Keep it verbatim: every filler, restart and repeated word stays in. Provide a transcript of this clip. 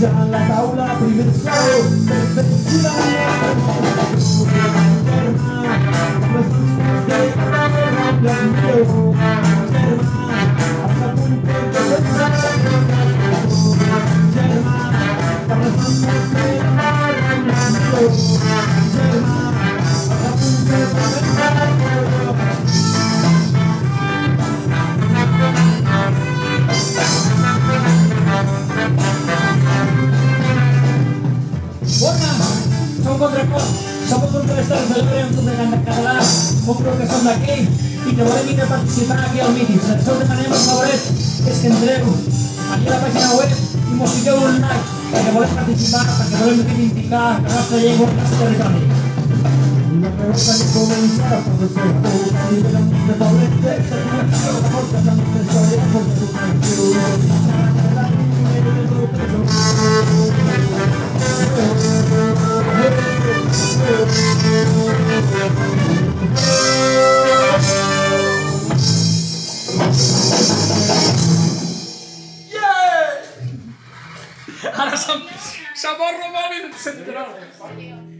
a la taula, primer solo, perfección. Som contracor, som contractors de l'Ebre, un grup de cant català, un grup que som d'aquí i que volem vindre a participar aquí al míting. Això us demanem, per favoret, és que entreu aquí a la pàgina web i mos fiqueu un like, perquè volem participar, perquè volem reivindicar la nostra llengua i el nostre territori. La pregunta que comença, professor, a nivell de favoret, aquesta connexió, la porta de la història, la porta de la connexió. Ara s'ha borrat el mòbil central.